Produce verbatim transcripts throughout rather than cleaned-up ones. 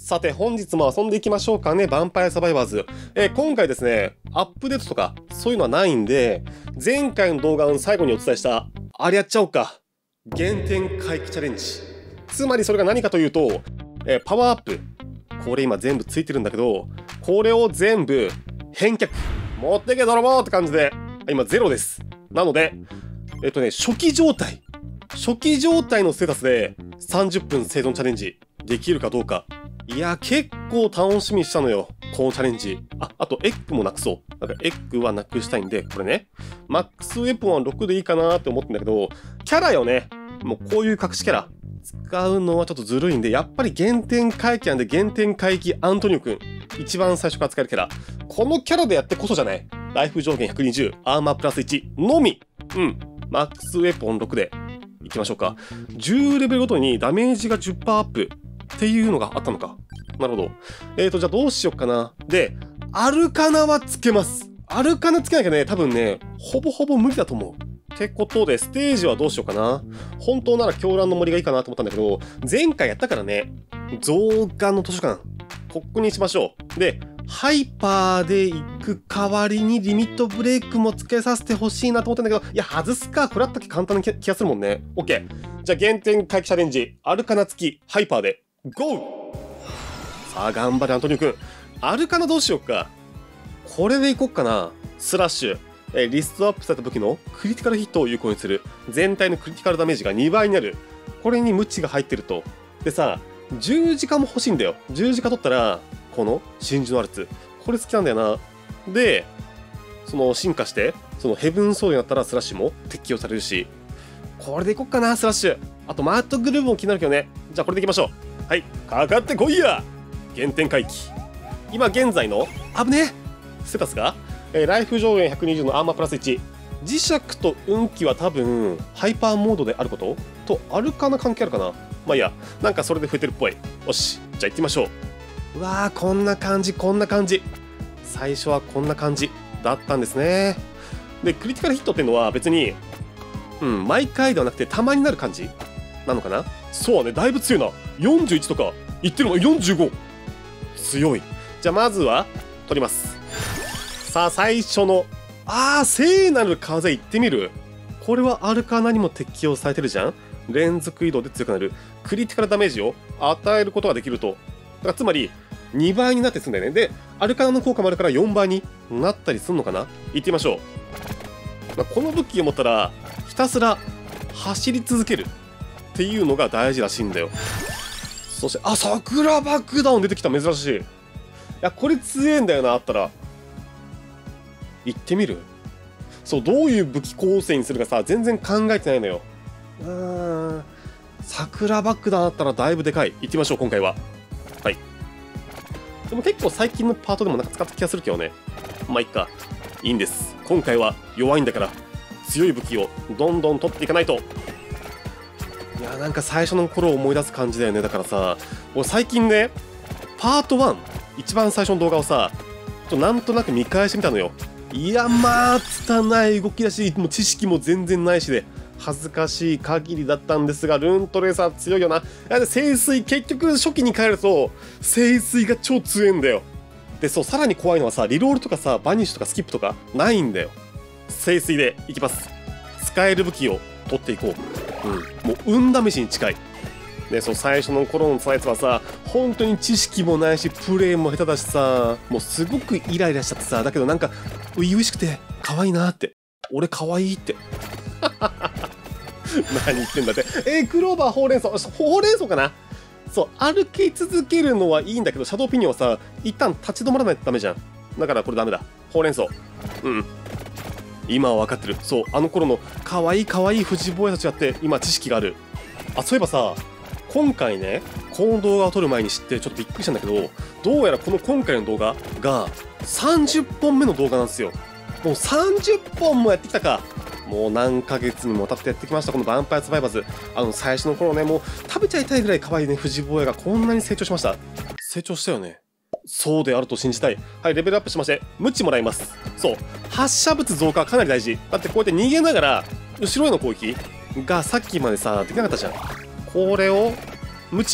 さて本日も遊んでいきましょうかね。ヴァンパイアサバイバーズ。えー、今回ですね、アップデートとかそういうのはないんで、前回の動画の最後にお伝えしたあれやっちゃおうか。原点回帰チャレンジ。つまりそれが何かというと、えー、パワーアップ。これ今全部ついてるんだけど、これを全部返却。持ってけ泥棒って感じで、今ゼロです。なので、えっとね、初期状態。初期状態のステータスでさんじゅっぷん生存チャレンジできるかどうか。いや、結構楽しみにしたのよ。このチャレンジ。あ、あとエッグもなくそう。なんかエッグはなくしたいんで、これね。マックスウェポンはろくでいいかなって思ってんだけど、キャラよね。もうこういう隠しキャラ。使うのはちょっとずるいんで、やっぱり原点回帰なんで原点回帰アントニオくん。一番最初から使えるキャラ。このキャラでやってこそじゃない。ライフ上限ひゃくにじゅう、アーマープラスいちのみ。うん。マックスウェポンろくでいきましょうか。じゅうレベルごとにダメージが じゅっパーセント アップっていうのがあったのか。なるほど。えーと、じゃあどうしよっかな。で、アルカナはつけます。アルカナつけなきゃね、多分ね、ほぼほぼ無理だと思う。ってことで、ステージはどうしようかな。本当なら狂乱の森がいいかなと思ったんだけど、前回やったからね、増加の図書館、ここにしましょう。で、ハイパーで行く代わりにリミットブレイクもつけさせてほしいなと思ったんだけど、いや、外すか。これあったっけ簡単な気がするもんね。OK。じゃあ、原点回帰チャレンジ、アルカナ付き、ハイパーで、ゴー！さあ、頑張れ、アントニオくん。アルカナどうしようか。これでいこっかな。スラッシュ。えー、リストアップされた武器のクリティカルヒットを有効にする。全体のクリティカルダメージがにばいになる。これに無知が入ってると。でさ、十字架も欲しいんだよ。十字架取ったら、この真珠のアルツ。これ好きなんだよな。で、その進化して、そのヘブンソードになったらスラッシュも適用されるし。これでいこっかな、スラッシュ。あと、マットグルーブも気になるけどね。じゃあこれでいきましょう。はい、かかってこいや！原点回帰。今現在の、あぶねえステータスが、えー、ライフ上限ひゃくにじゅうのアーマープラスいち。磁石と運気は多分、ハイパーモードであることと、アルカナ関係あるかな。まあいいや、なんかそれで増えてるっぽい。よし、じゃあ行ってみましょう。うわー、こんな感じ、こんな感じ。最初はこんな感じだったんですね。で、クリティカルヒットっていうのは別に、うん、毎回ではなくてたまになる感じなのかな。そうね、だいぶ強いな。よんじゅういちとかいってるもん。よんじゅうご。強い。じゃあまずは取ります。さあ最初の、あー、聖なる風いってみる。これはアルカナにも適用されてるじゃん。連続移動で強くなるクリティカルダメージを与えることができると。だからつまりにばいになってすんだよね。でアルカナの効果もあるからよんばいになったりするのかな。いってみましょう。まあ、この武器を持ったらひたすら走り続けるっていうのが大事らしいんだよ。そして、あ、桜爆弾出てきた。珍しい。いや、これ強えんだよな。あったら行ってみる。そう、どういう武器構成にするかさ、全然考えてないのよ。うーん、桜爆弾あったらだいぶでかい。行ってみましょう、今回は。はい。でも結構最近のパートでもなんか使った気がするけどね。まあいっか。いいんです。今回は弱いんだから強い武器をどんどん取っていかないと。いや、なんか最初の頃を思い出す感じだよね。だからさ、俺最近ね、パートワン、一番最初の動画をさ、ちょっとなんとなく見返してみたのよ。いや、まあ拙い動きだし、もう知識も全然ないしで恥ずかしい限りだったんですが、ルーントレーサー強いよな。聖水、結局初期に変えると聖水が超強いんだよ。で、そう、さらに怖いのはさ、リロールとかさ、バニッシュとかスキップとかないんだよ。聖水でいきます。使える武器を取っていこう。うん、もう運試しに近い。で、そう、最初の頃のやつはさ、本当に知識もないしプレイも下手だしさ、もうすごくイライラしちゃってさ、だけどなんか初々しくて可愛いなって、俺可愛いって何言ってんだって。えー、クローバー、ほうれん草、ほうれん草かな。そう、歩き続けるのはいいんだけど、シャドウピニオンはさ、一旦立ち止まらないとダメじゃん。だからこれダメだ。ほうれん草。うん、今は分かってる。そう、あの頃の可愛い可愛い藤坊やたちだって今知識がある。あ、そういえばさ、今回ね、この動画を撮る前に知ってちょっとびっくりしたんだけど、どうやらこの今回の動画がさんじゅっぽんめの動画なんですよ。もうさんじゅっぽんもやってきたか。もう何ヶ月にもわたってやってきました、このヴァンパイアサバイバーズ。あの最初の頃ね、もう食べちゃいたいぐらい可愛いね、藤坊やがこんなに成長しました。成長したよね。そうであると信じたい。はい、レベルアップしまして、無知もらいます。そう、発射物増加はかなり大事。だってこうやって逃げながら、後ろへの攻撃がさっきまでさ、できなかったじゃん。これを、無知を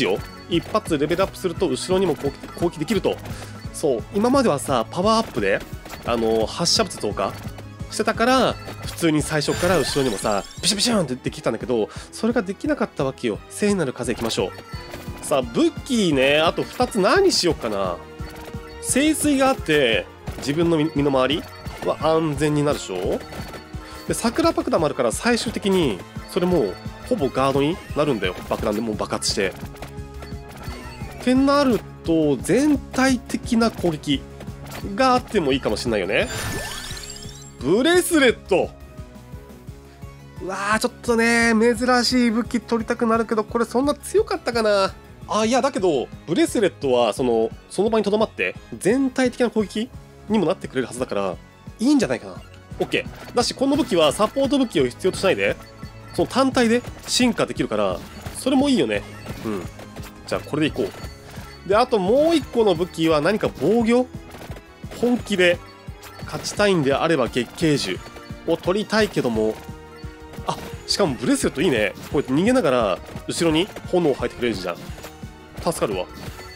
一発レベルアップすると後ろにも攻撃攻撃できると。そう今まではさパワーアップであの発射物増加してたから普通に最初から後ろにもさピシュピシュンってできたんだけど、それができなかったわけよ。聖なる風いきましょう。さあ武器ね、あとふたつ何しよっかな。聖水があって自分の身の回りは安全になるでしょ。で桜爆弾もあるから最終的にそれもうほぼガードになるんだよ。爆弾でもう爆発してってなると全体的な攻撃があってもいいかもしれないよね。ブレスレット、うわーちょっとね珍しい武器取りたくなるけど、これそんな強かったかな。あいやだけどブレスレットはそのその場にとどまって全体的な攻撃にもなってくれるはずだからいいんじゃないかな。 OK だし、この武器はサポート武器を必要としないでその単体で進化できるからそれもいいよね。うん、じゃあこれでいこう。であともう一個の武器は何か防御、本気で勝ちたいんであれば月桂樹を取りたいけども、あしかもブレスレットいいね。こうやって逃げながら後ろに炎を吐いてくれるじゃん。助かるわ。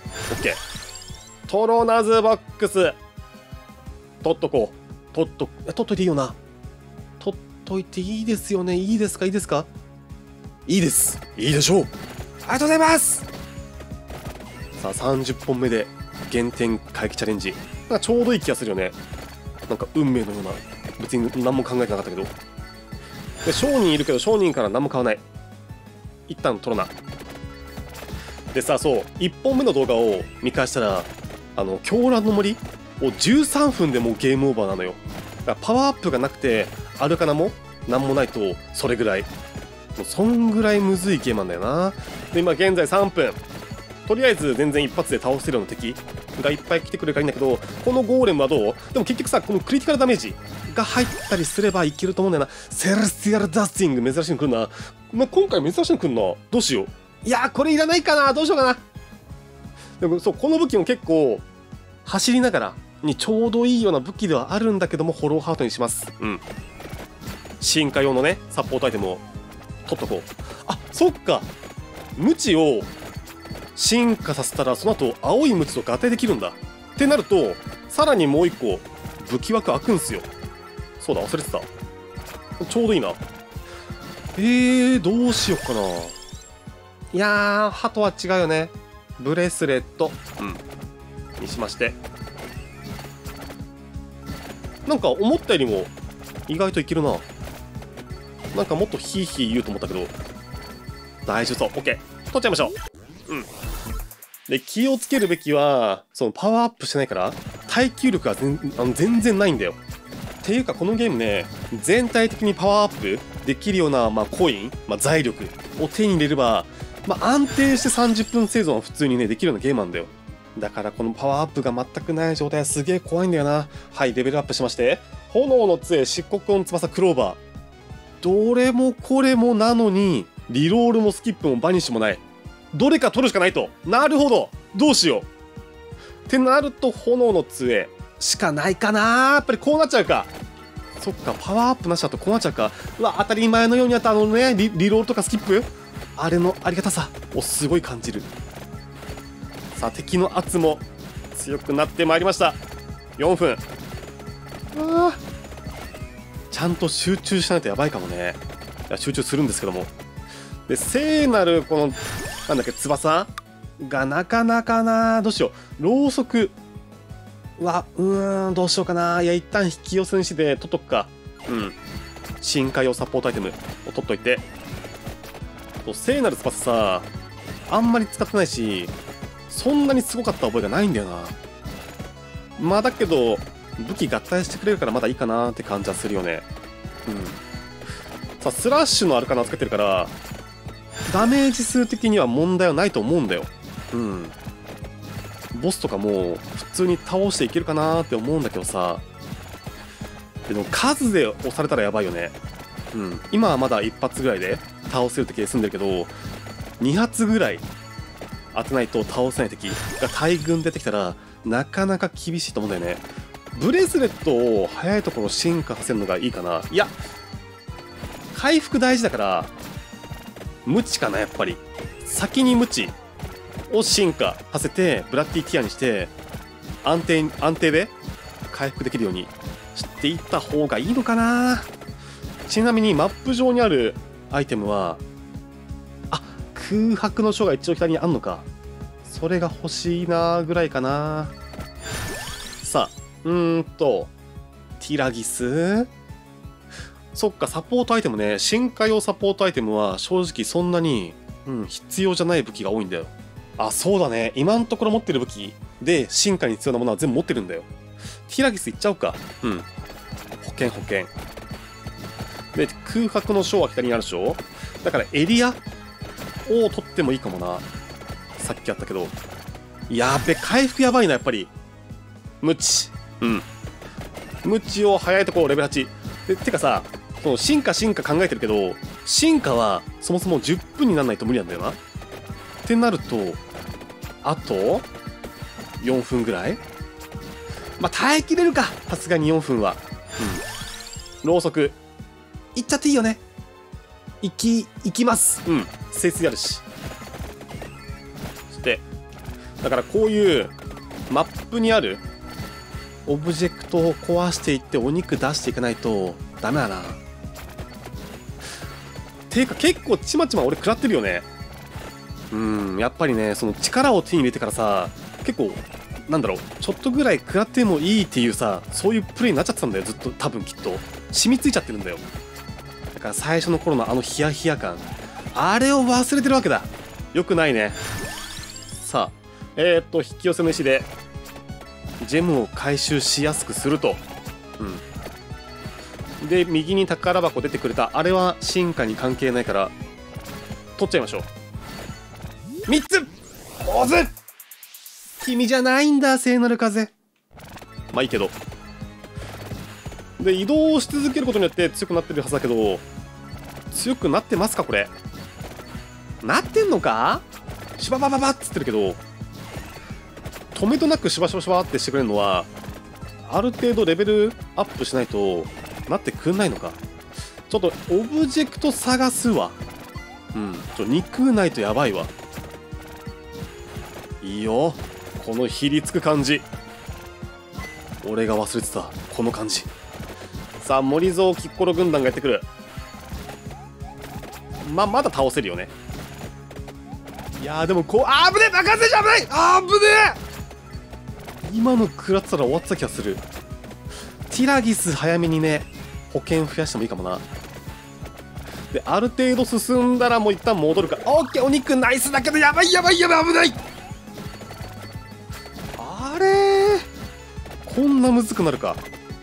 OK トロナズボックス取っとこう。取っと取っといていいよな。取っといていいですよね。いいですかいいですかいいです。いいでしょう。ありがとうございます。さあさんじゅっぽんめで原点回帰チャレンジ。なんかちょうどいい気がするよね。なんか運命のような。別に何も考えてなかったけど。で商人いるけど商人から何も買わない。一旦取らな。でさそういっぽんめの動画を見返したらあの狂乱の森をじゅうさんぷんでもうゲームオーバーなのよ。だからパワーアップがなくてアルカナも何もないとそれぐらいもうそんぐらいむずいゲームなんだよな。で今現在さんぷん、とりあえず全然一発で倒せるような敵がいっぱい来てくれるからいいんだけど、このゴーレムはどう？でも結局さこのクリティカルダメージが入ったりすればいけると思うんだよな。セレスティアルダスティング珍しいの来るな、まあ、今回珍しいの来るな。どうしよう。いやーこれいらないかな。どうしようかな。でもそうこの武器も結構走りながらにちょうどいいような武器ではあるんだけどもホローハートにします。うん進化用のねサポートアイテムを取っとこう。あそっかムチを進化させたらその後青いムチと合体できるんだってなるとさらにもう一個武器枠開くんすよ。そうだ忘れてた。ちょうどいいな。えー、どうしよっかな。いやー歯とは違うよね。ブレスレットうんにしまして、なんか思ったよりも意外といけるな。なんかもっとヒーヒー言うと思ったけど大丈夫そう。 OK 取っちゃいましょう。うんで気をつけるべきはそのパワーアップしてないから耐久力が全あの全然ないんだよ。っていうかこのゲームね全体的にパワーアップできるような、まあ、コイン、まあ、財力を手に入れれば、まあ、安定してさんじゅっぷん生存は普通にねできるようなゲームなんだよ。だからこのパワーアップが全くない状態はすげえ怖いんだよな。はいレベルアップしまして、炎の杖、漆黒の翼、クローバー、どれもこれもなのにリロールもスキップもバニッシュもない。どれか取るしかないと。なるほどどうしようってなると炎の杖しかないかな。やっぱりこうなっちゃうか。そっかパワーアップなしだとこうなっちゃうか。うわ当たり前のようにあったあのね リ, リロールとかスキップあれのありがたさをすごい感じる。さあ敵の圧も強くなってまいりました。よんぷん。あーちゃんと集中しないとやばいかもね。いや集中するんですけども、で聖なるこのなんだっけ翼がなかなかな。どうしよう。ろうそくはうーんどうしようかな。いや一旦引き寄せにして取っとくか。うん進化用サポートアイテムを取っといて、聖なる翼さあんまり使ってないしそんなにすごかった覚えがないんだよな。まあだけど武器合体してくれるからまだいいかなって感じはするよね。うんさあスラッシュのアルカナをつけてるからダメージ数的には問題はないと思うんだよ。うんボスとかも普通に倒していけるかなって思うんだけどさ、でも数で押されたらやばいよね。うん今はまだ一発ぐらいで倒せる敵で済んでるけどに発ぐらい当てないと倒せない敵が大群出てきたらなかなか厳しいと思うんだよね。ブレスレットを早いところ進化させるのがいいかな。いや回復大事だからムチかな。やっぱり先にムチを進化させてブラッディティアにして安定安定で回復できるようにしていった方がいいのかな。ちなみにマップ上にあるアイテムはあ空白の書が一応左にあんのか。それが欲しいなぐらいかな。さあうーんとティラギス、そっかサポートアイテムね。進化用サポートアイテムは正直そんなに、うん、必要じゃない武器が多いんだよ。あそうだね、今のところ持ってる武器で進化に必要なものは全部持ってるんだよ。ティラギスいっちゃおうか。うん保険保険で空白の章は左にあるでしょ。だからエリアを取ってもいいかもな。さっきあったけどやべ回復やばいなやっぱり。ムチうんムチを早いところレベルはちで。てかさその進化進化考えてるけど進化はそもそもじゅっぷんにならないと無理なんだよな。ってなるとあとよんぷんぐらい。まあ耐えきれるかさすがによんぷんは。うんろうそくいっちゃっていいよね。いきいきます。うん節水あるし。そしてだからこういうマップにあるオブジェクトを壊していってお肉出していかないとダメだな。ていうか結構ちまちま俺食らってるよね。うんやっぱりねその力を手に入れてからさ結構なんだろうちょっとぐらい食らってもいいっていうさそういうプレイになっちゃってたんだよずっと。多分きっと染みついちゃってるんだよ。だから最初の頃のあのヒヤヒヤ感あれを忘れてるわけだ。よくないね。さあえー、っと引き寄せの石でジェムを回収しやすくすると。うんで右に宝箱出てくれたあれは進化に関係ないから取っちゃいましょう。みっつポーズ。君じゃないんだ聖なる風。まあいいけどで移動し続けることによって強くなってるはずだけど強くなってますかこれ。なってんのか。シュババババっつってるけど止めとなくシュバシュバシュバってしてくれるのはある程度レベルアップしないとなってくんないのか。ちょっとオブジェクト探すわ。うんちょ肉ないとやばいわ。いいよこのひりつく感じ。俺が忘れてたこの感じ。さあ森蔵キッコロ軍団がやってくる。ままだ倒せるよね。いやーでもこうあぶねえ爆発でしょ危ないあぶねえ。今の食らってたら終わってた気がする。ティラギス早めにね保険増やしてもいいかもな。である程度進んだらもう一旦戻るか。オッケーお肉ナイスだけどやばいやばいやばい危ない。あれーこんなむずくなるか。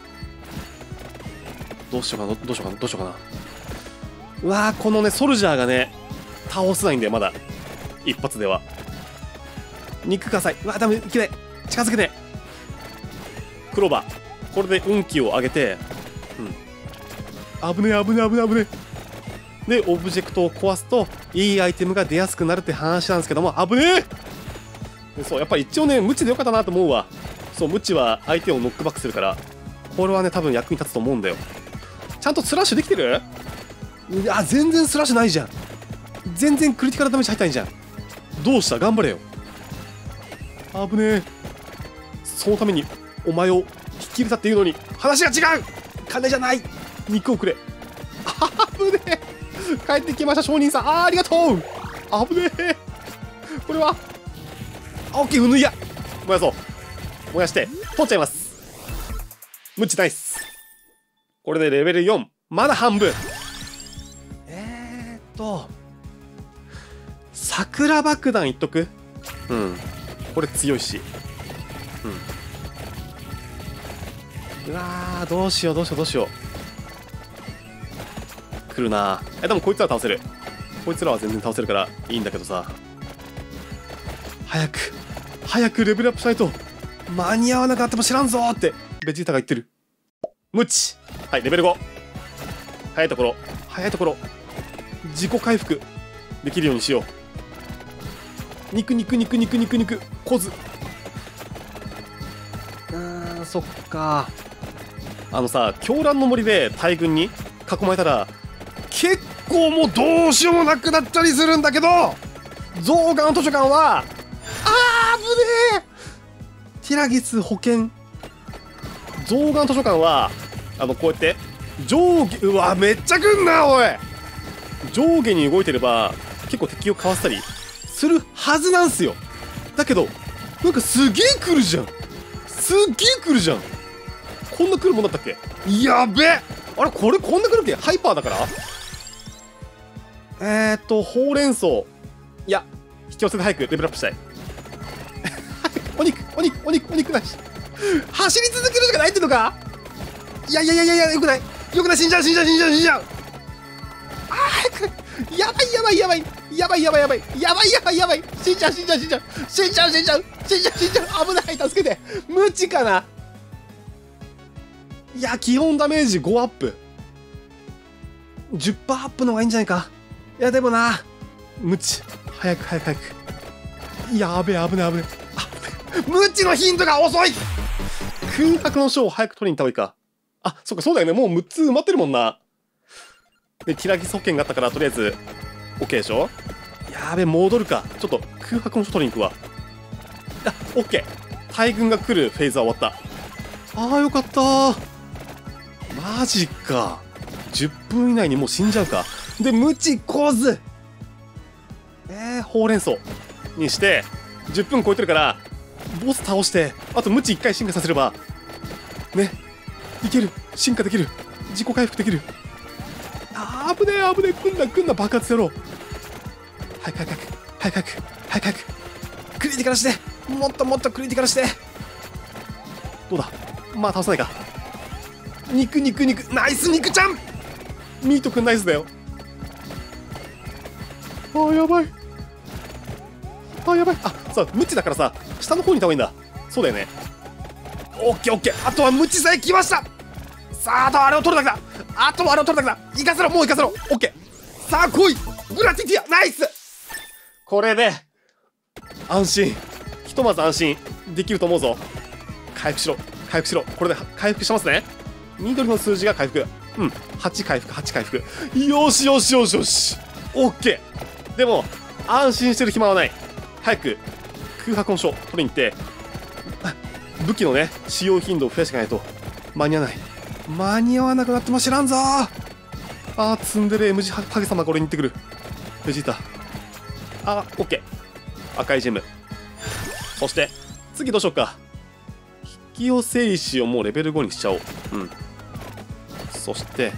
どうしようかなどうしようかなどうしようかな。うわーこのねソルジャーがね倒せないんだよまだ一発では。肉火災うわダメいけない近づけてクローバーこれで運気を上げてうん危ねえ危ねえ危ねえ危ねえでオブジェクトを壊すといいアイテムが出やすくなるって話なんですけども危ねえでそうやっぱり一応ね無知でよかったなと思うわ。そう無知は相手をノックバックするからこれはね多分役に立つと思うんだよ。ちゃんとスラッシュできてる。あ全然スラッシュないじゃん。全然クリティカルダメージ入ったんじゃん。どうした頑張れよ。危ねえそのためにお前を引き入れたっていうのに話が違う。金じゃない肉をくれ。危ねえ帰ってきました商人さんあーありがとう。危ねえこれはオッケーうぬいや燃やそう燃やして取っちゃいます。ムチナイス。これでレベルよんまだ半分。えーっと桜爆弾いっとく。うんこれ強いしうんうわーどうしようどうしようどうしよう来るな。えでもこいつら倒せる。こいつらは全然倒せるからいいんだけどさ早く早くレベルアップしないと間に合わなかったも知らんぞーってベジータが言ってる。ムチはいレベルご早いところ早いところ自己回復できるようにしよう。肉肉肉肉肉肉コズあーそっか。あのさ狂乱の森で大軍に囲まれたら結構もうどうしようもなくなったりするんだけど象眼図書館はあー危ねえ。ティラギス保険象眼図書館はあのこうやって上下、うわめっちゃ来んなおい。上下に動いてれば結構敵をかわせたりするはずなんすよ。だけどなんかすげえ来るじゃん。すっげえ来るじゃん。こんな来るもんだったっけ。やべえ。あれこれこんな来るっけ。ハイパーだからえーっとほうれん草、いや引き寄せて早くレベルアップしたいお肉お肉お肉お肉なし走り続けるしかないってのか。いやいやいやいやよくないよくない。死んじゃう死んじゃう死んじゃう死んじゃう。あー早くやばいやばいやばいやばいやばいやばいやばいやばいやばい死んじゃう死んじゃう死んじゃう死んじゃう死んじゃう死んじゃう死んじゃう危ない助けて。無知かな。いや基本ダメージごアップ じゅっパーセント アップの方がいいんじゃないか。いやでもな無知早く早く早く。やべえ危ねえ危ねえ。無知のヒントが遅い。空白の書を早く取りに行った方がいいか。あそっかそうだよね。もうむっつ埋まってるもんな。でティラギス保険があったからとりあえず OK でしょ。やべえ戻るか。ちょっと空白の書取りに行くわ。あ OK 大軍が来るフェーズは終わった。あーよかったー。マジか。じゅっぷん以内にもう死んじゃうか。で無知構図えー、ほうれん草にしてじゅっぷん超えてるからボス倒してあと無知いっかい進化させればねいける。進化できる。自己回復できる。あー危ねえ危ねえ。くんなくんな爆発やろう。早く早く早く早く早く早くクリティカルしてもっともっとクリティカルして。どうだまあ倒さないか。肉肉肉ナイス肉ちゃん。ミートくんナイスだよ。あーやばいあーやばい。あさあ無知だからさ下の方にいた方がいいんだ。そうだよね。オッケーオッケー。あとは無知さえ来ました。さああとはあれを取るだけだ。あとはあれを取るだけだ。行かせろもう行かせろ。オッケーさあ来いグラティティアナイス。これで安心ひとまず安心できると思うぞ。回復しろ回復しろ。これで回復しますね。緑の数字が回復。うんはち回復はち回復。よしよしよしよしオッケー。でも安心してる暇はない。早く空白の書取りに行って武器のね使用頻度を増やしていかないと間に合わない。間に合わなくなっても知らんぞー。あーツンデレ M 字ハゲ様が俺に行ってくる。ベジータあーオッケー赤いジェム。そして次どうしようか。引き寄せ石をもうレベルごにしちゃおう。うんそして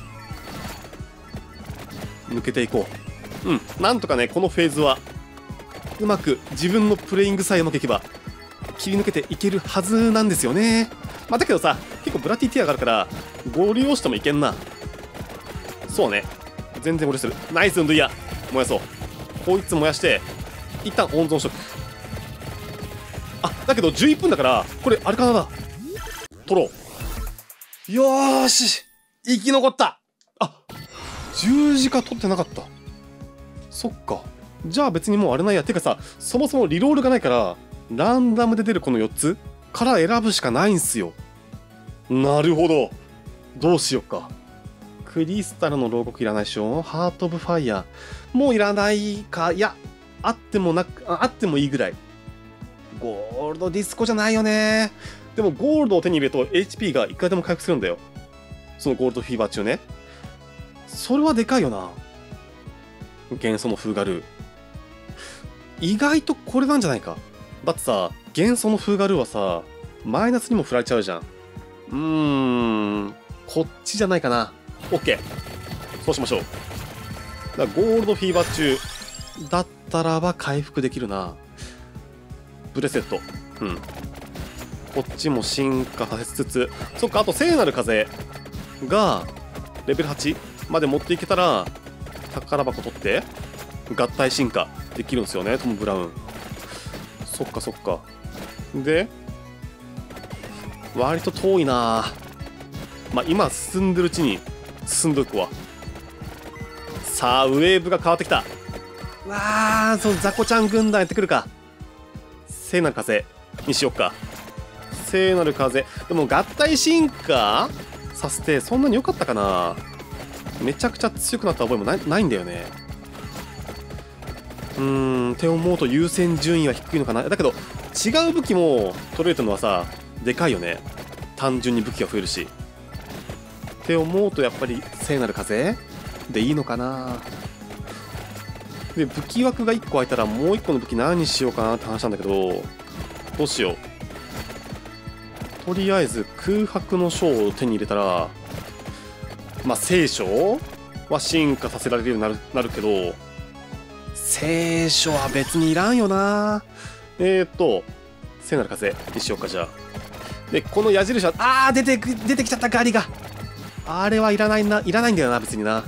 抜けていこう。うんなんとかねこのフェーズはうまく自分のプレイングさえうまくいけば切り抜けていけるはずなんですよね。まあだけどさ結構ブラティティアがあるからご利用してもいけんな。そうね全然ご利用する。ナイスウンドイヤ燃やそう。こいつ燃やして一旦温存しとく。あだけどじゅういっぷんだからこれアルカナだ。取ろう。よーし生き残った。あ十字架取ってなかった。そっかじゃあ別にもうあれないや。てかさそもそもリロールがないからランダムで出るこのよっつから選ぶしかないんすよ。なるほどどうしよっか。クリスタルの牢獄いらないでしょ。ハート・オブ・ファイヤーもういらないか。いやあってもなくあってもいいぐらい。ゴールドディスコじゃないよね。でもゴールドを手に入れると エイチピー がいくらでも回復するんだよ。そのゴールドフィーバー中ね。それはでかいよな。元素のフーガルー意外とこれなんじゃないか。だってさ元素のフーガルーはさマイナスにも振られちゃうじゃん。うーんこっちじゃないかな。 OK そうしましょう。だからゴールドフィーバー中だったらば回復できるな。ブレセットうんこっちも進化させつつそっかあと聖なる風がレベルはちまで持っていけたら宝箱取って合体進化できるんですよねトム・ブラウン。そっかそっか。で割と遠いな。まあ今進んでるうちに進んでいくわ。さあウェーブが変わってきた。わあそのザコちゃん軍団やってくるか。聖なる風にしよっか。聖なる風でも合体進化させてそんなに良かったかな。めちゃくちゃ強くなった覚えもない、ないんだよね。 うーんって思うと優先順位は低いのかな。だけど違う武器も取れるってのはさでかいよね。単純に武器が増えるしって思うとやっぱり聖なる風でいいのかな。で武器枠がいっこ空いたらもういっこの武器何にしようかなって話なんだけど、どうしよう。とりあえず空白の書を手に入れたらまあ聖書は進化させられるようになる、なるけど聖書は別にいらんよな。えーと聖なる風にしようか。じゃあでこの矢印はあー出てく出てきちゃった。ガリがあれはいらないな。いらないんだよな別にな。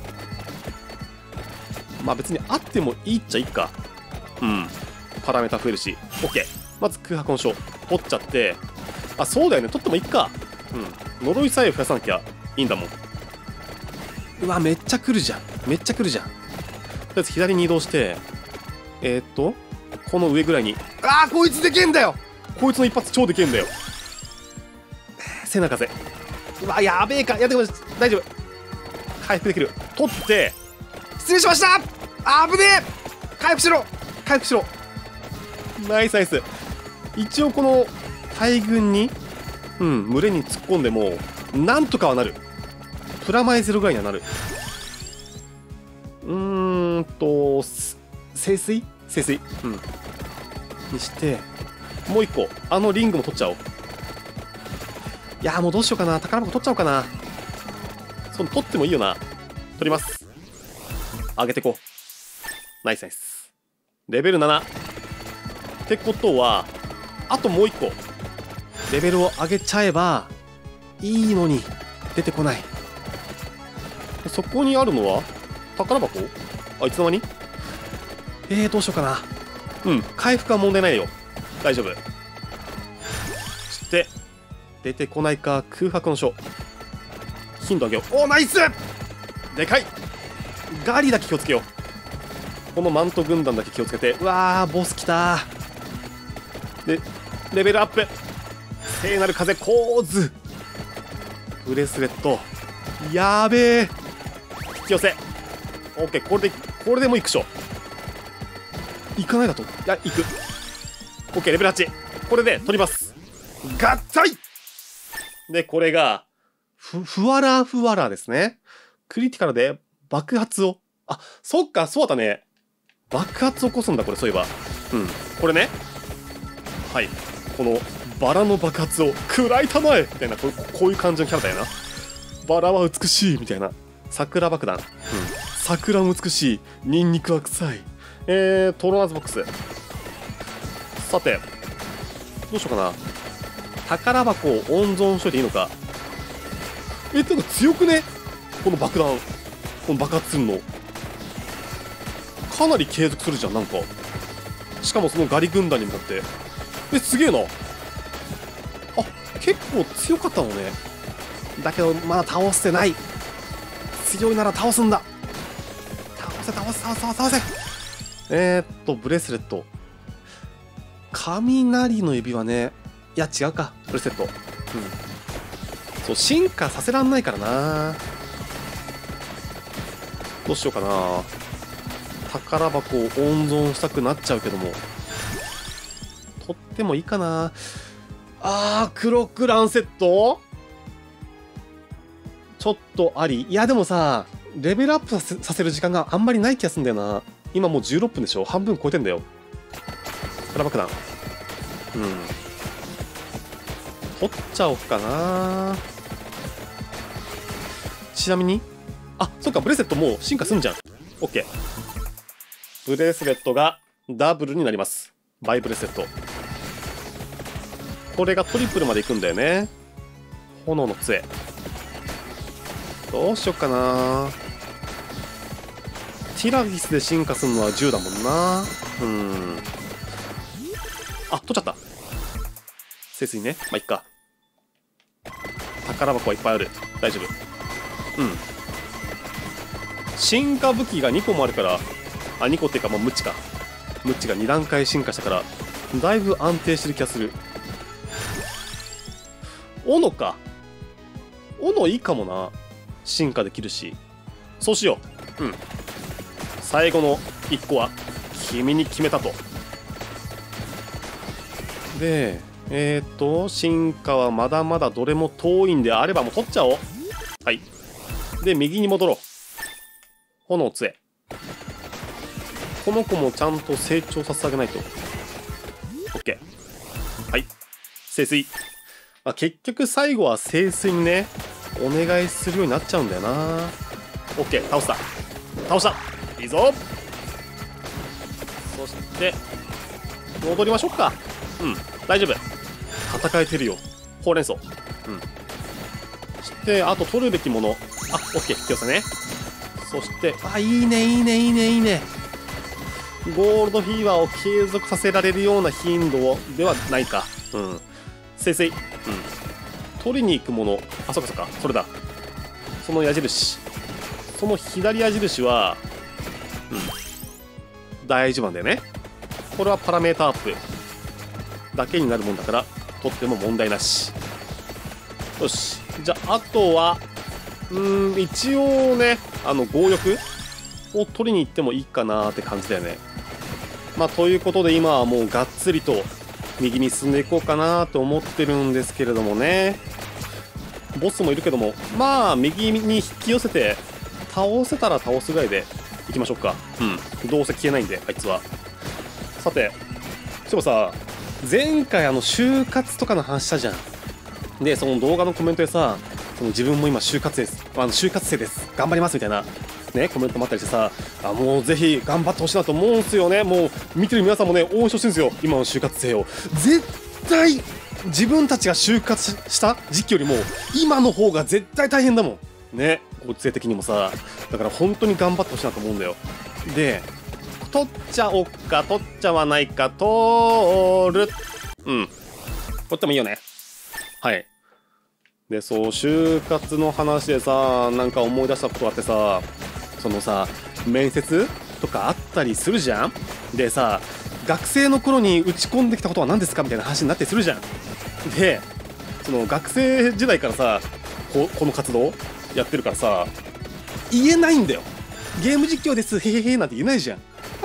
まあ別にあってもいいっちゃいいか。うんパラメータ増えるし OK。 まず空白の書取っちゃって、あそうだよね取ってもいいか。うん呪いさえ増やさなきゃいいんだもん。うわめっちゃ来るじゃん。めっちゃ来るじゃん。とりあえず左に移動してえー、っとこの上ぐらいにあーこいつでけえんだよ。こいつの一発超でけえんだよ。聖なる風うわやべえか。いやでも大丈夫回復できる。取って失礼しました。あぶねえ回復しろ回復しろ。ナイスナイス。一応この大軍にうん群れに突っ込んでもなんとかはなる。プラマイゼロぐらいにはなる。うーんと聖水聖水うんにしてもう一個あのリングも取っちゃおう。いやーもうどうしようかな。宝箱取っちゃおうかな。その取ってもいいよな。取ります。上げてこう。ナイスナイス。レベルななってことはあともう一個レベルを上げちゃえばいいのに出てこない。そこにあるのは宝箱。あいつの間にえー、どうしようかな。うん回復は問題ないよ。大丈夫。そして出てこないか。空白の書頻度上げよう。おーナイスでかい。ガリだけ気をつけよう。このマント軍団だけ気をつけて。うわーボスきたー。でレベルアップ聖なる風構図ブレスレットやべえ引き寄せ OK。 これでこれでもいくしょ。いかないだといやいく OK。 レベルはちこれで取ります。合体でこれがふふわらふわらですね。クリティカルで爆発をあそっかそうだね爆発を起こすんだこれ。そういえばうんこれねはいこのバラの爆発を食らいたまえみたいなこう、こういう感じのキャラだよな。バラは美しいみたいな。桜爆弾、うん、桜も美しいニンニクは臭い。えートロナーズボックス。さてどうしようかな。宝箱を温存しといていいのか。えってか強くねこの爆弾。この爆発するのかなり継続するじゃんなんか。しかもそのガリ軍団に向かってえすげえな。あ結構強かったのね。だけどまだ倒せない。強いなら倒すんだ。倒せ倒せ倒せ倒せ。えー、っとブレスレット雷の指輪ね。いや違うかブレスレット。うんそう進化させらんないからな。どうしようかな。宝箱を温存したくなっちゃうけども取ってもいいかな。あークロックランセットちょっとあり。いやでもさレベルアップさせ、させる時間があんまりない気がするんだよな。今もうじゅうろっぷんでしょ。半分超えてんだよ。宝爆弾うん取っちゃおうかな。ちなみにあそっかブレスレットもう進化すんじゃん。 OK。 ブレスレットがダブルになります。バイブレスレットこれがトリプルまでいくんだよね。炎の杖どうしよっかな。ティラフィスで進化するのはじゅうだもんな。うんあ取っちゃった。聖水ねまあいっか。宝箱はいっぱいある大丈夫。うん進化武器がにこもあるからあにこっていうかまあムチかムチがに段階進化したからだいぶ安定してる気がする。斧か斧いいかもな。進化できるしそうしよう。うん最後のいっこは君に決めたと。でえー、っと進化はまだまだどれも遠いんであればもう取っちゃおう。はい。で右に戻ろう。炎杖。この子もちゃんと成長させてあげないと。 OK。 はい。聖水、まあ、結局最後は聖水にねお願いするようになっちゃうんだよな。 OK。 倒した倒した。いいぞ。そして戻りましょうか。うん、大丈夫。戦えてるよ。ほうれん草。うん。そしてあと取るべきもの。あ、 OK。 引き寄せね。そしてあ、いいねいいねいいねいいね。ゴールドフィーバーを継続させられるような頻度ではないか。うん。聖水。うん。取りに行くもの。あ、そっかそっか。それだ。その矢印。その左矢印は、うん。大丈夫なんだよね。これはパラメータアップだけになるもんだから、取っても問題なし。よし。じゃあ、あとは、うーん、一応ね、あの、強欲を取りに行ってもいいかなーって感じだよね。まあ、ということで今はもうがっつりと右に進んでいこうかなと思ってるんですけれどもね。ボスもいるけども、まあ、右に引き寄せて、倒せたら倒すぐらいでいきましょうか。うん。どうせ消えないんで、あいつは。さて、そういえばさ、前回あの、就活とかの話したじゃん。で、その動画のコメントでさ、その自分も今就活です。あの、就活生です。頑張りますみたいな。ね、コメントもあったりしてさ、あ、もうぜひ頑張ってほしいなと思うんすよね。もう見てる皆さんもね、応援してほしいんですよ。今の就活生を。絶対、自分たちが就活した時期よりも、今の方が絶対大変だもん。ね、ご時世的にもさ。だから本当に頑張ってほしいなと思うんだよ。で、取っちゃおっか、取っちゃわないか、取る。うん。取ってもいいよね。はい。で、そう、就活の話でさ、なんか思い出したことがあってさ、そのさ、面接とかあったりするじゃん。でさ、学生の頃に打ち込んできたことは何ですかみたいな話になってするじゃん。で、その学生時代からさ、こ, この活動やってるからさ、言えないんだよ。ゲーム実況ですへへへなんて言えないじゃん。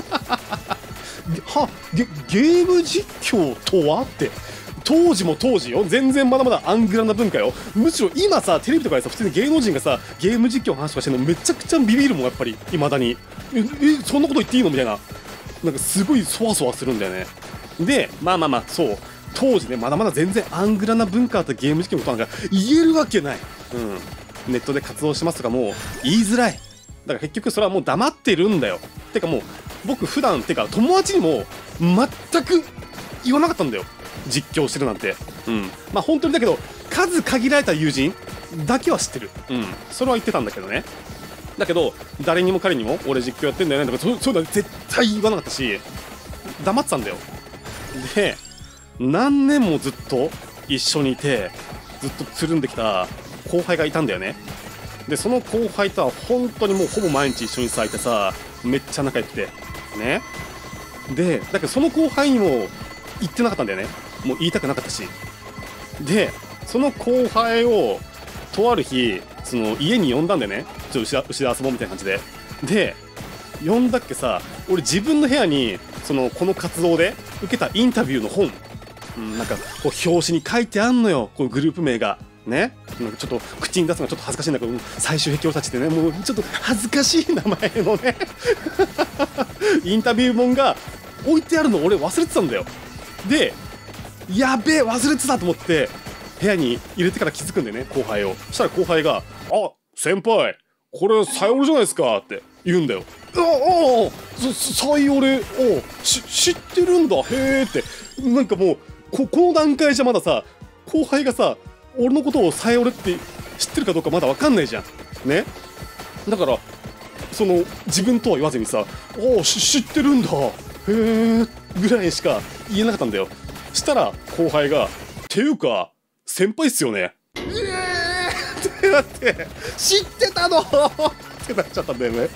はゲゲーム実況とはって当時も当時よ、全然まだまだアングラな文化よ。むしろ今さ、テレビとかでさ、普通に芸能人がさ、ゲーム実況の話とかしてるのめちゃくちゃビビるもん、やっぱり未だに。ええ、そんなこと言っていいのみたいな。なんかすごいそわそわするんだよね。で、まあまあまあ、そう、当時ね、まだまだ全然アングラな文化だったゲーム実況のことなんか言えるわけない。うん、ネットで活動してますとかもう言いづらい。だから結局それはもう黙ってるんだよ。てかもう僕普段てか友達にも全く言わなかったんだよ、実況してるなんて。うん、まあ本当にだけど数限られた友人だけは知ってる。うん、それは言ってたんだけどね。だけど誰にも彼にも俺実況やってんだよねとかそそういうのは絶対言わなかったし、黙ってたんだよ。で何年もずっと一緒にいてずっとつるんできた後輩がいたんだよね。でその後輩とは本当にもうほぼ毎日一緒にさいてさ、めっちゃ仲良くてね。でだけどその後輩にも言ってなかったんだよね。もう言いたくなかったし。でその後輩をとある日その家に呼んだんだよね。ちょっと牛で遊ぼうみたいな感じで。で呼んだっけさ、俺自分の部屋にそのこの活動で受けたインタビューの本、うん、なんかこう表紙に書いてあんのよ、このグループ名がね。なんかちょっと口に出すのがちょっと恥ずかしいんだけど、最終壁を立ちてね、もうちょっと恥ずかしい名前のねインタビュー本が置いてあるの俺忘れてたんだよ。でやべえ忘れてたと思って部屋に入れてから気づくんだよね、後輩を。そしたら後輩が「あ、先輩これサイオレじゃないですか」って言うんだよ。ああ、サイオレ、あし知ってるんだ、へえって。なんかもう こ, この段階じゃまださ、後輩がさ俺のことをサイオレって知ってるかどうかまだ分かんないじゃんね。だからその自分とは言わずにさ「ああ知ってるんだ、へえ」ぐらいしか言えなかったんだよ。したら後輩が「ていうか先輩っすよね」えーってなって「知ってたの?」ってなっちゃったんだよね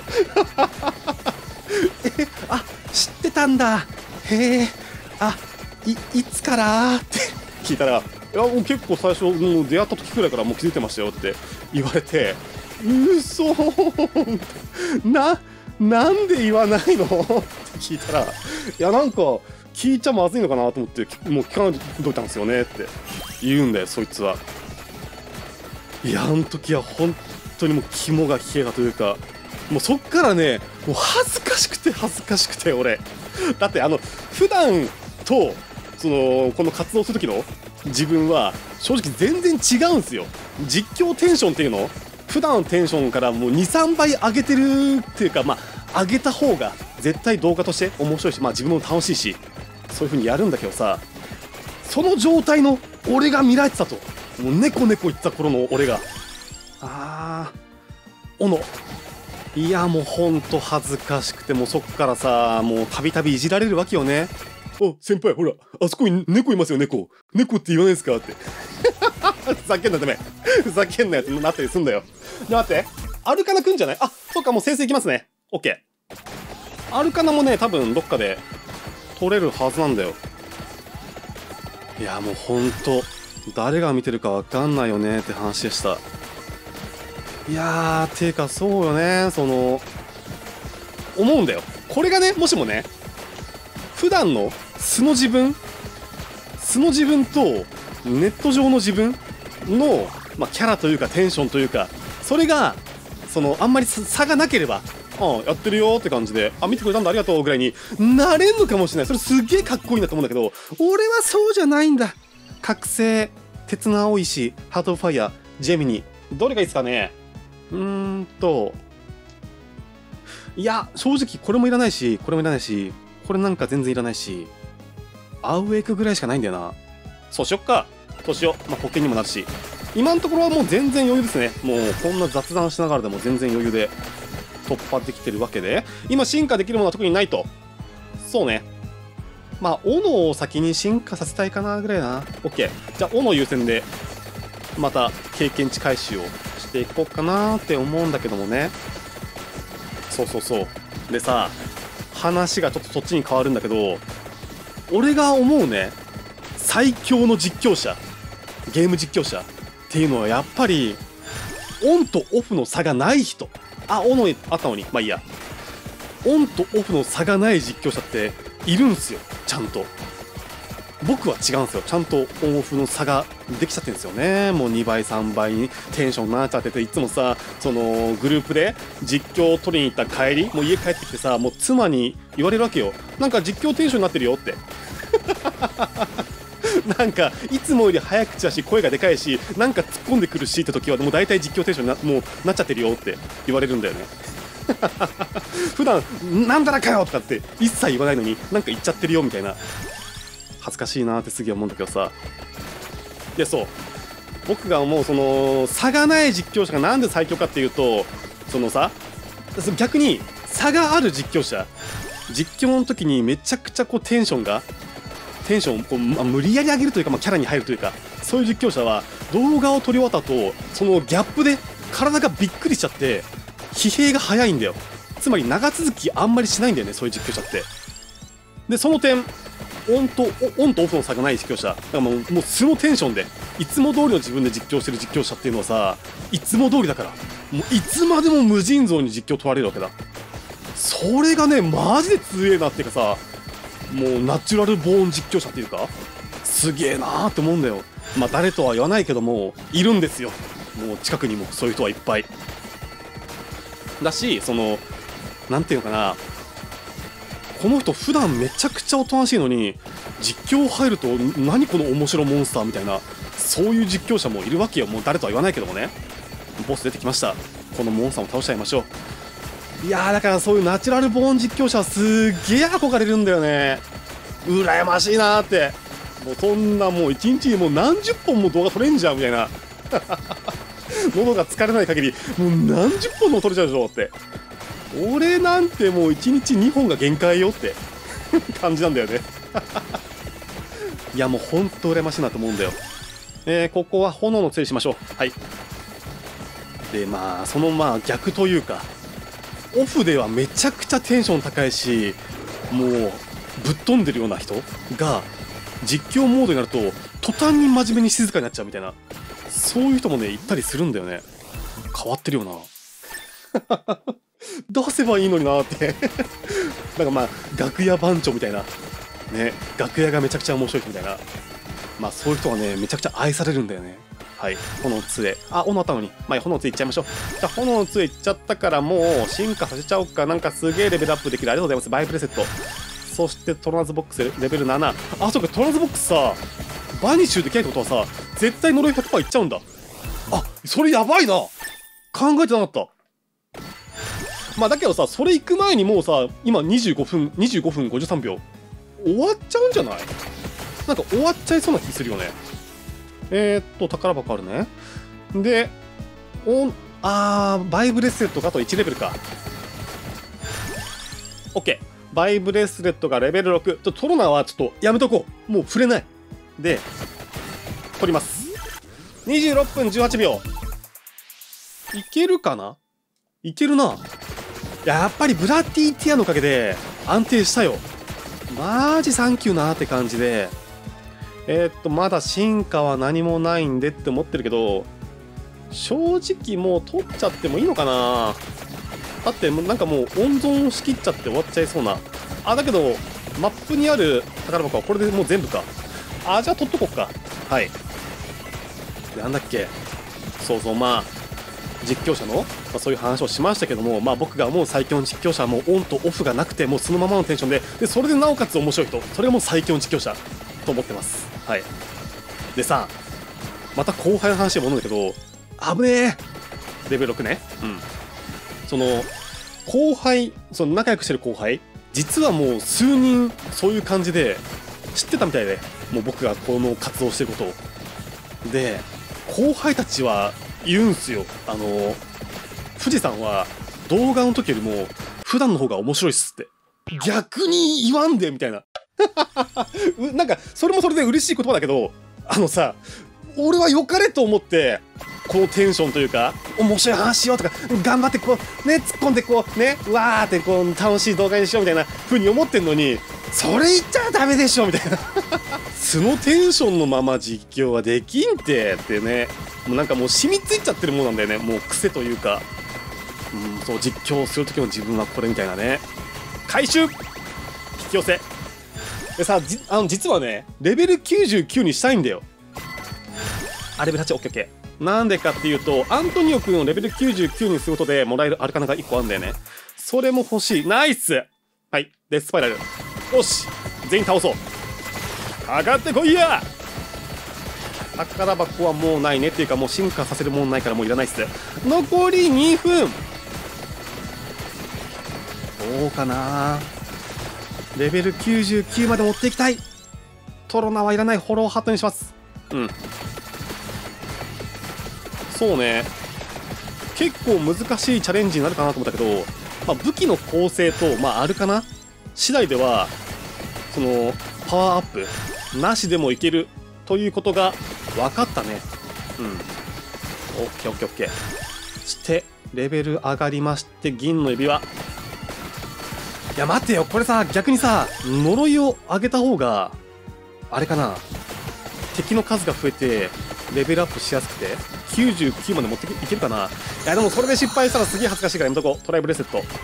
え、あ、知ってたんだ、へえ、あ、い、いつからって聞いたら「いやもう結構最初もう出会った時くらいからもう気づいてましたよ」って言われて「うそーな、なんで言わないの?」って聞いたら、いやなんか聞いちゃまずいのかなと思って、もう聞かないといたんですよねって言うんだよ、そいつは。いやあの時は本当にもう肝が冷えたというか、もうそっからね、もう恥ずかしくて恥ずかしくて俺だってあの普段とそのこの活動する時の自分は正直全然違うんですよ。実況テンションっていうの、普段のテンションからもうにさんばい上げてるっていうか、まあ上げた方が絶対動画として面白いし、まあ自分も楽しいし、そういう風にやるんだけどさ、その状態の俺が見られてたと、もう猫猫言ってた頃の俺が、あー斧、いやもうほんと恥ずかしくて、もうそっからさ、もうたびたびいじられるわけよね。あ、先輩ほら、あそこに猫いますよ、猫猫って言わないですかってふざけんなてめえ、ふざけんなよってなったりすんだよ。で待って、アルカナくんじゃない？あ、そっか、もう先生いきますね。オッケー。アルカナもね、多分どっかで取れるはずなんだよ。いやもうほんと誰が見てるかわかんないよねって話でした。いやー、ていうかそうよね、その思うんだよ。これがね、もしもね、普段の素の自分素の自分とネット上の自分の、まあ、キャラというかテンションというか、それがそのあんまり差がなければ、ああやってるよって感じで、あ見てくれたんだありがとうぐらいになれんのかもしれない。それすっげえかっこいいなと思うんだけど、俺はそうじゃないんだ。覚醒、鉄の青石、ハートオブファイヤー、ジェミニ、どれがいいですかね。うーんといや正直これもいらないし、これもいらないし、これなんか全然いらないし、アウェイクぐらいしかないんだよな。そうしよっか。そうしよう。まあ保険にもなるし、今のところはもう全然余裕ですね。もうこんな雑談しながらでも全然余裕で突破できてるわけで、今進化できるものは特にないと。そうね、まあ斧を先に進化させたいかなぐらいな。 OK、 じゃあ斧優先でまた経験値回収をしていこうかなって思うんだけどもね。そうそうそう。でさ、話がちょっとそっちに変わるんだけど、俺が思うね、最強の実況者、ゲーム実況者っていうのはやっぱりオンとオフの差がない人。あ、オンあったのにまあいいや。オンとオフの差がない実況者っているんすよ、ちゃんと。僕は違うんですよ。ちゃんとオンオフの差ができちゃってるんですよね。もうにばいさんばいにテンションなっちゃってて、いつもさ、そのグループで実況を取りに行った帰り、もう家帰ってきてさ、もう妻に言われるわけよ。なんか実況テンションになってるよってなんかいつもより早口だし声がでかいし、なんか突っ込んでくるしって時はもう大体実況テンションになもうなっちゃってるよって言われるんだよね普段なんだらかよとかって一切言わないのに、なんか言っちゃってるよみたいな。恥ずかしいなってすげえ思うんだけどさ。いやそう、僕が思うその差がない実況者がなんで最強かっていうと、そのさ、逆に差がある実況者、実況の時にめちゃくちゃこうテンションがテンションをこう、まあ、無理やり上げるというか、まあ、キャラに入るというか、そういう実況者は動画を撮り終わった後、そのギャップで体がびっくりしちゃって疲弊が早いんだよ。つまり長続きあんまりしないんだよね、そういう実況者って。でその点、オンとオンとオフの差がない実況者だからもう、もう素のテンションでいつも通りの自分で実況してる実況者っていうのはさ、いつも通りだからもういつまでも無尽蔵に実況問われるわけだ。それがねマジで強えなっていうかさ、もうナチュラルボーン実況者っていうかすげえなーって思うんだよ。まあ誰とは言わないけどもいるんですよ。もう近くにもそういう人はいっぱいだし、そのなんていうのかな、この人普段めちゃくちゃおとなしいのに実況入ると何この面白モンスターみたいな、そういう実況者もいるわけよ。もう誰とは言わないけどもね。ボス出てきました。このモンスターを倒しちゃいましょう。いやーだからそういうナチュラルボーン実況者はすっげえ憧れるんだよね。羨ましいなーって。もうそんなもう一日にもう何十本も動画撮れんじゃんみたいな喉が疲れない限りもう何十本も撮れちゃうでしょって。俺なんてもういちにちにほんが限界よって感じなんだよねいやもうほんと羨ましいなと思うんだよ。えー、ここは炎の杖しましょう。はい。でまあそのまあ逆というか、オフではめちゃくちゃテンション高いしもうぶっ飛んでるような人が実況モードになると途端に真面目に静かになっちゃうみたいな、そういう人もねいたりするんだよね。変わってるよなどうせばいいのになーってなんかまあ楽屋番長みたいなね、楽屋がめちゃくちゃ面白い人みたいな、まあそういう人はねめちゃくちゃ愛されるんだよね。はい、炎杖、あ、斧あったのに、まあ炎杖いっちゃいましょう。じゃあ炎杖いっちゃったからもう進化させちゃおうか。なんかすげえレベルアップできる、ありがとうございます。バイプレセット、そしてトランズボックスレベルなな。あ、そうか、トランズボックスさバニッシュできないってことはさ、絶対呪い ひゃくパーセント いっちゃうんだ。あ、それやばいな、考えてなかった。まあだけどさ、それ行く前にもうさ、今にじゅうごふんにじゅうごふんごじゅうさんびょう終わっちゃうんじゃない？なんか終わっちゃいそうな気するよね。えー、っと宝箱あるね。でおんあーバイブレスレットがあといちレベルか。 OK、 バイブレスレットがレベルろく。ちょっとトロナはちょっとやめとこう、もう触れないで取ります。にじゅうろっぷんじゅうはちびょういけるかな。いけるな。やっぱりブラティティアのおかげで安定したよ。マジサンキューなーって感じで、えー、っとまだ進化は何もないんでって思ってるけど、正直もう取っちゃってもいいのかな。だってなんかもう温存しきっちゃって終わっちゃいそうな。あ、だけどマップにある宝箱はこれでもう全部か。あ、じゃあ取っとこっか。はい。なんだっけ、そうそう、まあ実況者の、まあ、そういう話をしましたけども、まあ僕がもう最強の実況者はもうオンとオフがなくて、もうそのままのテンションで、でそれでなおかつ面白い人、それがもう最強の実況者と思ってます。はい。でさ、また後輩の話に戻るんだけど、危ねえ、レベルろくね。うん。その後輩、その仲良くしてる後輩、実はもう数人そういう感じで知ってたみたいで、もう僕がこの活動してることを。で後輩たちは言うんすよ。あの富士山は動画の時よりも普段の方が面白いっすって。逆に言わんでみたいななんかそれもそれで嬉しい言葉だけど、あのさ、俺は良かれと思ってこのテンションというか面白い話しようとか頑張ってこうね突っ込んでこうねうわーってこう楽しい動画にしようみたいな風に思ってんのに、それ言っちゃダメでしょみたいな素のテンションのまま実況はできんてってね、もうなんかもう染みついちゃってるものなんだよね、もう癖というか、うん、そう実況する時の自分はこれみたいなね。回収引き寄せでさ、じあの実はねレベルきゅうじゅうきゅうにしたいんだよ。あ、レベルはち、オッケーオッケー。なんでかっていうと、アントニオ君をレベルきゅうじゅうきゅうにすることでもらえるアルカナがいっこあるんだよね。それも欲しい。ナイス。はい、デススパイラル。よし、全員倒そう。かかってこいや。宝箱はもうないねっていうか、もう進化させるもんないからもういらないっす。残りにふん。どうかな。レベルきゅうじゅうきゅうまで持っていきたい。トロナはいらない。フォローハートにします。うん、そうね、結構難しいチャレンジになるかなと思ったけど、まあ、武器の構成と、まあ、あるかな次第ではそのパワーアップなしでもいけるということが分かったね。うん、オッケーオッケーオッケー。してレベル上がりまして、銀の指輪。いや待ってよ、これさ逆にさ呪いを上げた方があれかな、敵の数が増えてレベルアップしやすくてきゅうじゅうきゅうまで持っていけるかな。いやでもそれで失敗したらすげえ恥ずかしいからやめとこう。トライブレセット。はい。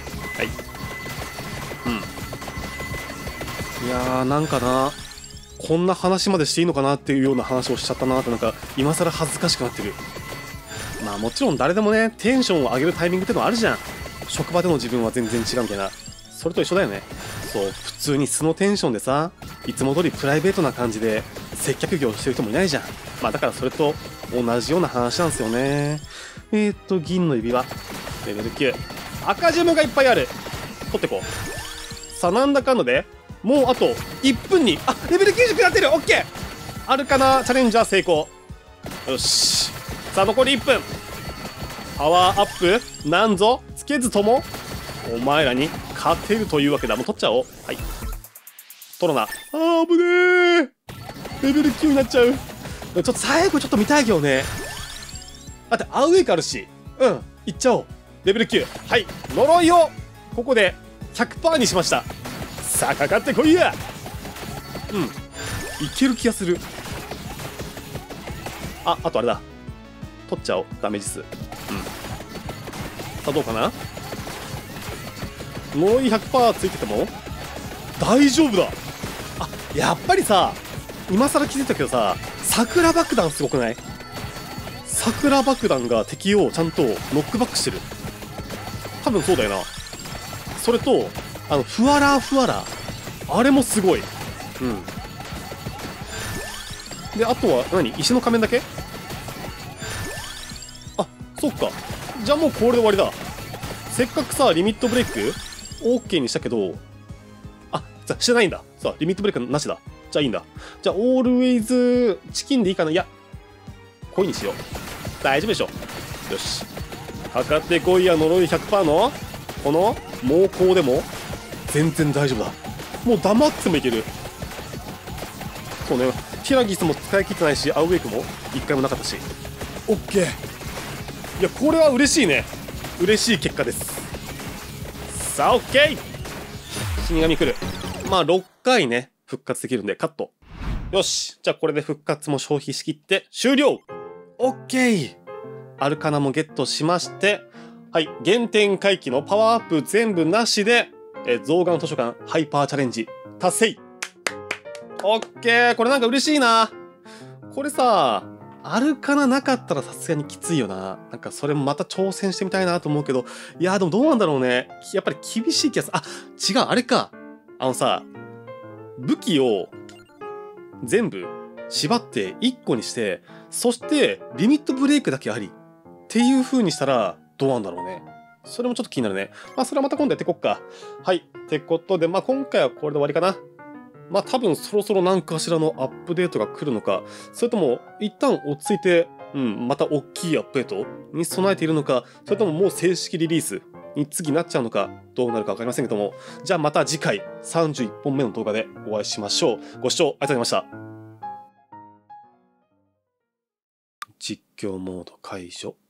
うん。いやーなんかな、こんな話までしていいのかなっていうような話をしちゃったなって、なんか今更恥ずかしくなってる。まあもちろん誰でもねテンションを上げるタイミングってのはあるじゃん。職場での自分は全然違うみたいな、それと一緒だよね。そう、普通に素のテンションでさ、いつも通りプライベートな感じで接客業してる人もいないじゃん。まあだからそれと同じような話なんですよね。えー、っと銀の指輪レベルきゅう、赤ジェムがいっぱいある。取ってこう。さあなんだかんだでもうあといっぷんに、あ、レベルきゅうじゅうきゅうになってる。オッケー、あるかなチャレンジャー成功。よし、さあ残りいっぷん。パワーアップなんぞつけずともお前らに勝てるというわけだ。もう取っちゃおう。はい、トロナ。あー危ねー、レベルきゅうになっちゃう。ちょっと最後ちょっと見たいけどね。だってアウェイクあるし、うんいっちゃおう。レベルきゅう。はい、呪いをここで ひゃくパーセント にしました。さあかかってこいや。うんいける気がする。あ、あとあれだ、取っちゃおう。ダメージ数。うん、さあどうかな。呪い ひゃくパーセント ついてても大丈夫だ。あ、やっぱりさ、今更気づいたけどさ、桜爆弾すごくない？桜爆弾が敵をちゃんとノックバックしてる。多分そうだよな。それと、あの、ふわらふわら。あれもすごい。うん。で、あとは何？石の仮面だけ？あ、そっか。じゃあもうこれで終わりだ。せっかくさ、リミットブレイク OK にしたけど、あ、じゃしてないんだ。さあ、リミットブレイクなしだ。じゃあいいんだ。じゃあ、オールウェイズチキンでいいかな？いや、恋にしよう。大丈夫でしょ。よし。かかってこいや、呪い ひゃくパーセント の、この猛攻でも、全然大丈夫だ。もう黙ってもいける。そうね、ティラギスも使い切ってないし、アウェイクも一回もなかったし。オッケー。いや、これは嬉しいね。嬉しい結果です。さあ、オッケー。死神来る。まあ、ろっかいね、復活できるんで、カット。よし。じゃあ、これで復活も消費しきって終了。オッケー。アルカナもゲットしまして、はい、原点回帰のパワーアップ全部なしで、えー、象眼図書館ハイパーチャレンジ達成。オッケー。これなんか嬉しいな。これさ、アルカナなかったらさすがにきついよな。なんかそれもまた挑戦してみたいなと思うけど、いやーでもどうなんだろうね。やっぱり厳しい気がする。あ、違う、あれか。あのさ、武器を全部縛っていっこにして、そしてリミットブレイクだけありっていう風にしたらどうなんだろうね。それもちょっと気になるね。まあそれはまた今度やっていこっか。はい。ってことで、まあ今回はこれで終わりかな。まあ多分そろそろ何かしらのアップデートが来るのか、それとも一旦落ち着いて、うん、また大きいアップデートに備えているのか、それとももう正式リリースに次なっちゃうのか、どうなるかわかりませんけども、じゃあまた次回さんじゅういっぽんめの動画でお会いしましょう。ご視聴ありがとうございました。実況モード解除。